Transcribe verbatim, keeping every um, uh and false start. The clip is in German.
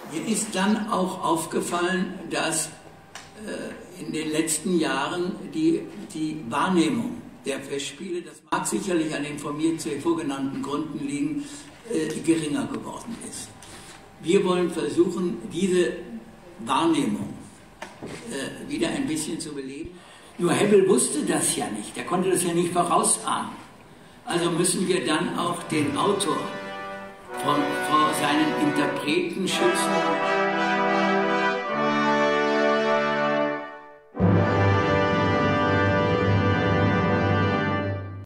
Mir ist dann auch aufgefallen, dass äh, in den letzten Jahren die, die Wahrnehmung der Festspiele, das mag sicherlich an den von mir zuvor genannten Gründen liegen, äh, geringer geworden ist. Wir wollen versuchen, diese Wahrnehmung äh, wieder ein bisschen zu beleben. Nur Hebbel wusste das ja nicht, er konnte das ja nicht vorausahnen. Also müssen wir dann auch den Autor von, vor seinen Interpreten schützen.